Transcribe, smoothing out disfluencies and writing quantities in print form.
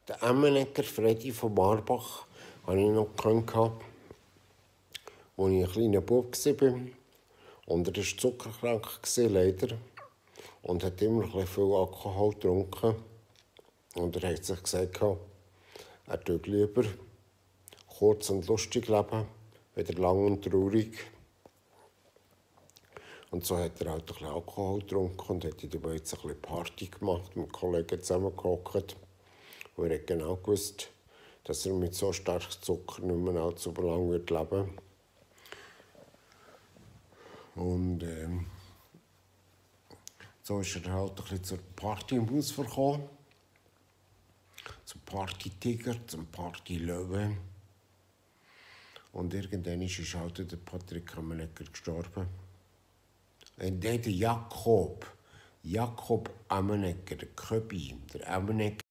Den Emmenegger Freddy von Marbach habe ich noch gekannt, als ich ein kleiner Bub war. Und er war zuckerkrank, leider. Und hat immer ein bisschen viel Alkohol getrunken. Und er hat sich gesagt, er tut lieber kurz und lustig leben, wieder lang und traurig. Und so hat er halt ein bisschen Alkohol getrunken und hat dabei jetzt ein bisschen Party gemacht, mit Kollegen zusammengehockt. Und er hat genau gewusst, dass er mit so stark Zucker nicht mehr allzu lange leben wird. Und so ist er halt ein bisschen zur Party im Haus gekommen. Zum Party-Tiger, zum Party-Löwe. Und irgendwann ist halt der Patrick Emmenegger gestorben. Und der Jakob Emmenegger, der Köbi, der Emmenegger.